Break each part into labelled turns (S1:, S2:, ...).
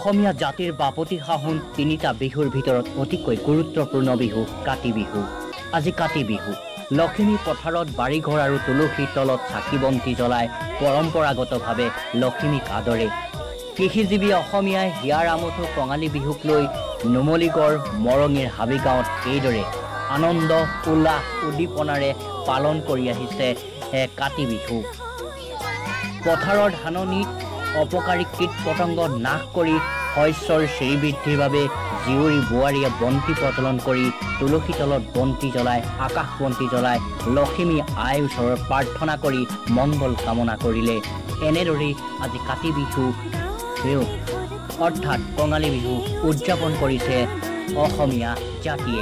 S1: অসমীয়া জাতিৰ বাপতি সাহোন তিনিটা বিহুৰ ভিতৰত অতিকৈ গুৰুত্বপূৰ্ণ বিহু কাতি বিহু। আজি কাতি বিহু লখিমী পথাৰত বাৰীঘৰ আৰু তুলসীৰ তলত চাকি বন্তি জ্বলাই পৰম্পৰাগতভাৱে লখিমীক আদৰে। কৃষিজীৱী অসমীয়াই হিয়াৰ আমঠু কঙালী বিহুক লৈ নুমলীগড় মৰঙীৰ হাবিগাঁৱত এইদৰে আনন্দ উল্লাস উদ্দীপনাৰে পালন কৰি আহিছে কাতি বিহু। পথাৰৰ ধাননিত অপকাৰী কীট পতংগ নাশ কৰি শস্যৰ শ্ৰীবৃদ্ধিৰ বাবে জীয়ৰী বোৱাৰীয়ে বন্তি প্ৰজ্বলন কৰি তুলসী তলত বন্তি জ্বলাই আকাশ বন্তি জ্বলাই লখিমী আইৰ ওচৰত প্ৰাৰ্থনা কৰি মংগল কামনা কৰিলে। এনেদৰেই আজি কাতি বিহু অৰ্থাৎ কঙালী বিহু উদযাপন কৰিছে অসমীয়া জাতিয়ে।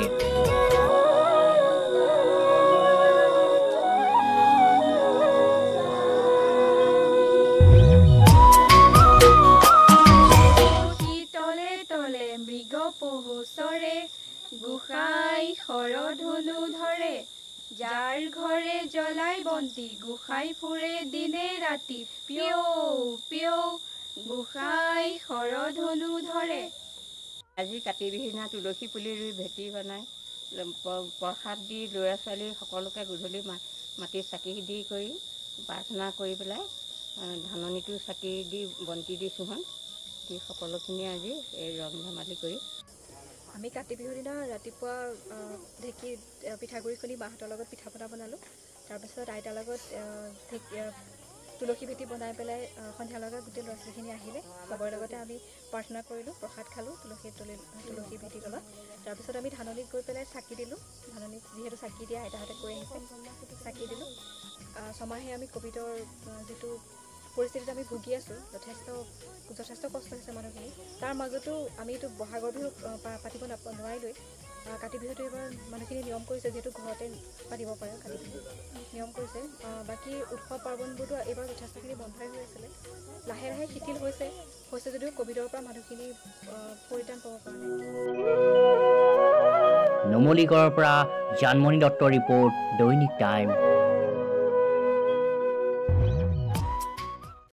S2: গোসাই শৰধনু ধৰে যাৰ ঘৰে জ্বলাই বন্তি গোসাই ফুৰে দিনে ৰাতি পিও পিও গোসাই শৰধনু ধৰে।
S3: আজি কাতি বিহুৰ দিনা তুলসী পুলি ৰুই ভেটি বনাই প্ৰসাদ দি ল'ৰা ছোৱালী সকলোকে গধূলি মাটি চাকি দি কৰি প্ৰাৰ্থনা কৰি পেলাই ধাননিটো চাকি দি বন্তি দি চোহন দি সকলোখিনি আজি এই ৰং ধেমালি কৰি
S2: আমি কাতি বিহুৰ দিনা ৰাতিপুৱা ঢেঁকী পিঠাগুড়ি খুন্দি মাহঁতৰ লগত পিঠা পনা বনালোঁ। তাৰপিছত আইতাৰ লগত তুলসী ভেটি বনাই পেলাই সন্ধিয়া লগত গোটেই ল'ৰা ছোৱালীখিনি আহিলে চবৰে লগতে আমি প্ৰাৰ্থনা কৰিলোঁ, প্ৰসাদ খালোঁ তুলসী ভেটি তলত। তাৰপিছত আমি ধাননিত গৈ পেলাই চাকি দিলোঁ। ধাননিত যিহেতু চাকি দিয়া আইতাহঁতে কৈ আহিছে চাকি দিলোঁ। ছমাহে আমি ক'ভিডৰ যিটো পৰিস্থিতিত আমি ভুগি আছোঁ, যথেষ্ট কষ্ট হৈছে মানুহখিনি। তাৰ মাজতো আমি এইটো বহাগৰ বিহু পাতিব নোৱাৰিলোৱেই। কাতি বিহুটো এইবাৰ মানুহখিনি নিয়ম কৰিছে, যিহেতু ঘৰতে পাতিব পাৰে কাতি বিহু নিয়ম কৰিছে। বাকী উৎসৱ পাৰ্বণবোৰতো এইবাৰ যথেষ্টখিনি বন্ধই হৈ আছিলে, লাহে লাহে শিথিল হৈছে যদিও ক'ভিডৰ পৰা মানুহখিনি পৰিত্ৰাণ পাব পৰা নাই।
S1: নুমলীগড়ৰ পৰা জানমণি দত্তৰ ৰিপৰ্ট, দৈনিক টাইম।